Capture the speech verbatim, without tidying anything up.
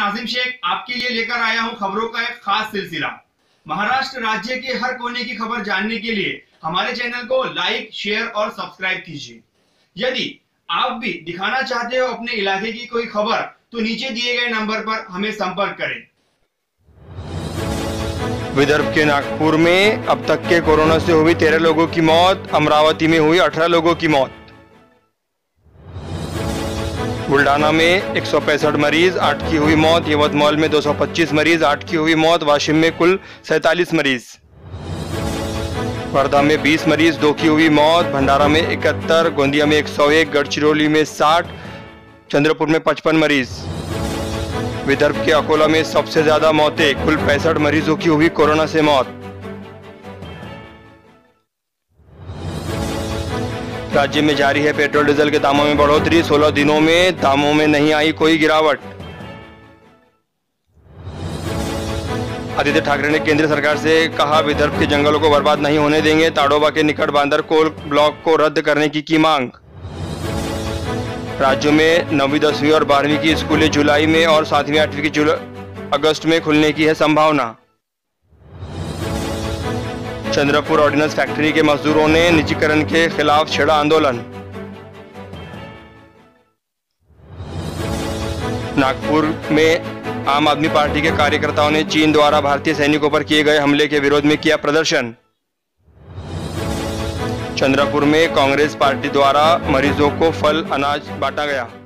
नाजिम शेख आपके लिए लेकर आया हूं खबरों का एक खास सिलसिला। महाराष्ट्र राज्य के हर कोने की खबर जानने के लिए हमारे चैनल को लाइक, शेयर और सब्सक्राइब कीजिए। यदि आप भी दिखाना चाहते हो अपने इलाके की कोई खबर तो नीचे दिए गए नंबर पर हमें संपर्क करें। विदर्भ के नागपुर में अब तक के कोरोना से हुई तेरह लोगों की मौत, अमरावती में हुई अठारह लोगों की मौत। बुल्डाना में एक सौ पैंसठ मरीज, आठ की हुई मौत। यवतमाल में दो सौ पच्चीस मरीज, आठ की हुई मौत। वाशिम में कुल सैंतालीस मरीज। वर्धा में बीस मरीज, दो की हुई मौत। भंडारा में इकहत्तर, गोंदिया में एक सौ एक, गढ़चिरौली में साठ, चंद्रपुर में पचपन मरीज। विदर्भ के अकोला में सबसे ज्यादा मौतें, कुल पैंसठ मरीजों की हुई कोरोना से मौत। राज्य में जारी है पेट्रोल डीजल के दामों में बढ़ोतरी, सोलह दिनों में दामों में नहीं आई कोई गिरावट। आदित्य ठाकरे ने केंद्र सरकार से कहा, विदर्भ के जंगलों को बर्बाद नहीं होने देंगे। ताड़ोबा के निकट बांदर कोल ब्लॉक को रद्द करने की की मांग। राज्यों में नौवीं दसवीं और बारहवीं की स्कूलें जुलाई में और सातवीं आठवीं की जुलाई अगस्त में खुलने की है संभावना। चंद्रपुर ऑर्डिनेंस फैक्ट्री के मजदूरों ने निजीकरण के खिलाफ छेड़ा आंदोलन। नागपुर में आम आदमी पार्टी के कार्यकर्ताओं ने चीन द्वारा भारतीय सैनिकों पर किए गए हमले के विरोध में किया प्रदर्शन। चंद्रपुर में कांग्रेस पार्टी द्वारा मरीजों को फल अनाज बांटा गया।